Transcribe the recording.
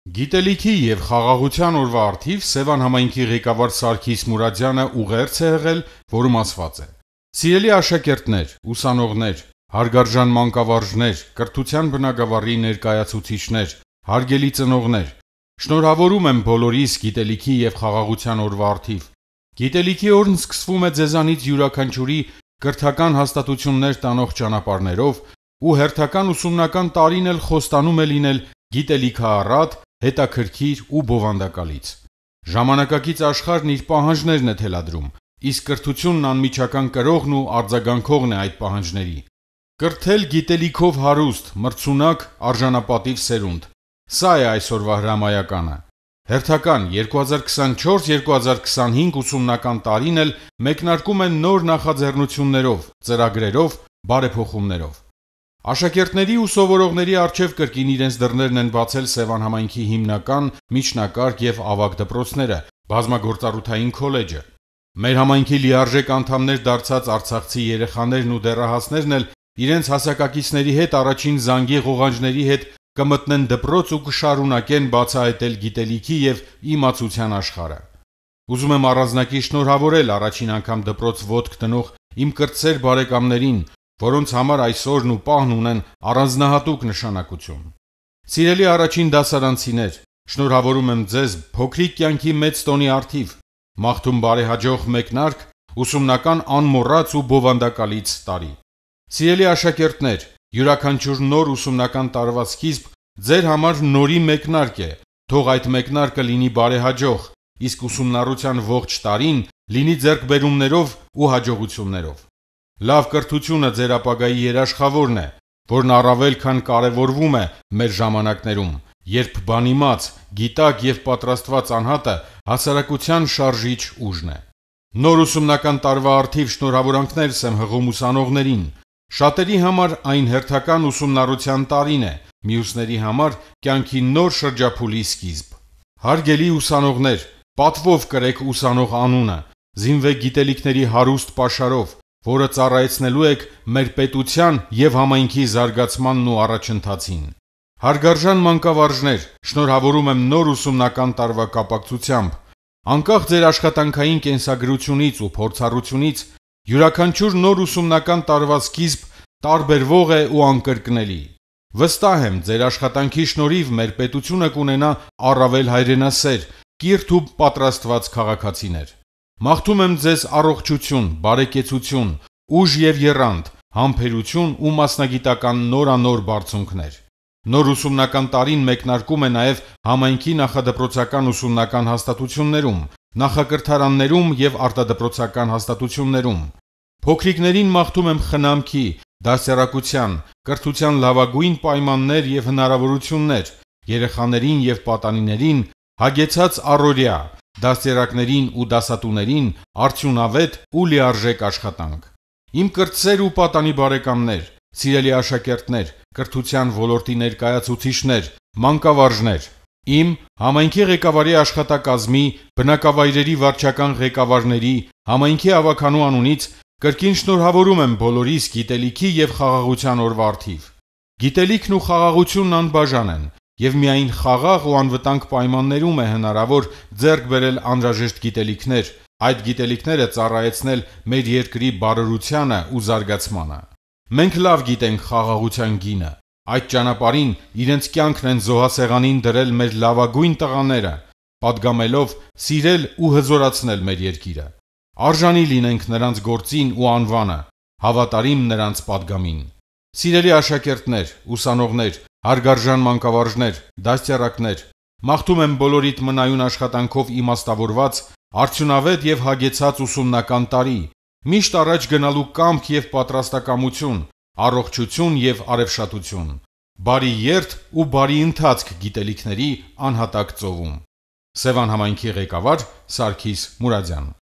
Գիտելիքի և խաղաղության օրվա առթիվ Սևան համայնքի ղեկավար Սարգիս Մուրադյանը ուղերձ է եղել, որում ասված է. «Սիրելի աշակերտներ, ուսանողներ, հարգարժան մանկավարժներ, կրթության բնագավառի ներկայացուցիչներ, հարգելի ծնողներ, շնորհավորում եմ բոլորիս գիտելիքի և խաղաղության օրվա առթիվ։ Գիտելիքի օրն սկսվում է ձեզանից յուրաքանչյուրի կրթական հաստատություններ տանող ճանապարհներով ու հերթական ուսումնական տարին էլ խոստանում է լինել գիտելիքահառատ, հետաքրքիր ու բովանդակալից։ Ժամանակակից աշխարհն իր պահանջներն է թելադրում, իսկ կրթությունն անմիջական կրողն ու արձագանքողն է այդ պահանջների։ Կրթել գիտելիքով հարուստ, մրցունակ, արժանապատիվ սերունդ։ Սա է այսօրվա հրամայականը։ Հերթական 2024-2025 ուսումնական տարին էլ մեկնարկում է նոր նախաձեռնություններով, ծրագրերով, բարեփոխումներով։ Աշակերտների ու սովորողների առջև կրկին իրենց դռներն են բացել Սևան համայնքի հիմնական, միջնակարգ և ավագ դպրոցները, բազմագործառութային քոլեջը։ Մեր համայնքի լիարժեք անդամներ դարձած արցախցի երեխաներն ու դեռահասներն էլ իրենց հասակակիցների հետ առաջին զանգի ղողանջների հետ կմտնեն դպրոց ու կշարունակեն բացահայտել գիտելիքի և իմացության աշխարհը։ Ուզում եմ առանձնակի շնորհավորել առաջին անգամ դպրոց ոտք դնող իմ կրտսեր բարեկամներին, որոնց համար այս օրն ու պահն ունեն առանձնահատուկ նշանակություն։ Սիրելի առաջին դասարանցիներ, շնորհավորում եմ ձեզ փոքրիկ կյանքի մեծ տոնի առթիվ, մաղթում բարեհաջող մեկնարկ, ուսումնական անմոռաց ու բովանդակալից տարի։ Սիրելի աշակերտներ, յուրաքանչյուր նոր ուսումնական տարվա սկիզբ ձեր համար նորի մեկնարկ է, թող այդ մեկնարկը լինի բարեհաջող, իսկ ուսումնառության ողջ տարին լինի ձեռքբերումներով ու հաջողություններով։ Լավ կրթությունը ձեր ապագայի երաշխավորն է, որն առավել քան կարևորվում է մեր ժամանակներում, երբ բանիմաց, գիտակ և պատրաստված անհատը հասարակության շարժիչ ուժն է։ Նոր ուսումնական տարվա առթիվ շնորհավորանքներս եմ հղում ուսանողներին։ Շատերի համար այն հերթական ուսումնառության տարին է, մյուսների համար կյանքի նոր շրջափուլի սկիզբ։ Հարգելի ուսանողներ, պատվով կրեք ուսանող անունը, զինվեք գիտելիքների հարուստ պաշարով, որը ծառայեցնելու եք մեր պետության և համայնքի զարգացմանն ու առաջընթացին։ Հարգարժան մանկավարժներ, շնորհավորում եմ նոր ուսումնական տարվա կապակցությամբ։ Անկախ ձեր աշխատանքային կենսագրությունից ու փորձառությունից, յուրաքանչյուր նոր ուսումնական տարվա սկիզբ տարբերվող է ու անկրկնելի։ Վստահ եմ, ձեր աշխատանքի շնորհիվ մեր պետությունը կունենա առավել հայրենասեր, կիրթ ու պատրաստված քաղաքացիներ։ Մաղթում եմ ձեզ առողջություն, բարեկեցություն, ուժ և եռանդ, համբերություն ու մասնագիտական նորանոր բարձունքներ։ Նոր ուսումնական տարին մեկնարկում է նաև համայնքի նախադպրոցական ուսումնական հաստատություններում, նախակրթարաններում և արտադպրոցական հաստատություններում։ Փոքրիկներին մաղթում եմ խնամքի, դաստիարակության, կրթության լավագույն պայմաններ և հնարավորություններ, երեխաներին և պատանիներին հագեցած առօրյա, դաստիարակներին ու դասատուներին արդյունավետ ու լիարժեք աշխատանք։ Իմ կրտսեր ու պատանի բարեկամներ, սիրելի աշակերտներ, կրթության ոլորտի ներկայացուցիչներ, մանկավարժներ, իմ համայնքի ղեկավարի աշխատակազմի, բնակավայրերի վարչական ղեկավարների, համայնքի ավագանու անունից կրկին շնորհավորում եմ բոլորիս գիտելիքի և խաղաղության օրվա առթիվ։ Գիտելիքն ու խաղաղությունն անբաժան են, և միայն խաղաղ ու անվտանգ պայմաններում է հնարավոր ձեռք բերել անհրաժեշտ գիտելիքներ, այդ գիտելիքները ծառայեցնել մեր երկրի բարօրությանը ու զարգացմանը։ Մենք լավ գիտենք խաղաղության գինը։ Այդ ճանապարհին իրենց կյանքն են զոհասեղանին դրել մեր լավագույն տղաները, պատգամելով սիրել ու հզորացնել մեր երկիրը։ Արժանի լինենք նրանց գործին ու անվանը, հավատարիմ նրանց պատգամին։ Սիրելի աշակերտներ, ուսանողներ, հարգարժան մանկավարժներ, դաստիարակներ, մաղթում եմ բոլորիդ մնայուն աշխատանքով իմաստավորված, արդյունավետ և հագեցած ուսումնական տարի, միշտ առաջ գնալու կամք և պատրաստակամություն, առողջություն և արևշատություն, բարի երթ ու բարի ընթացք գիտելիքների անհատակ ծովում։ Սևան համայնքի ղեկավար Սարգիս Մուրադյան։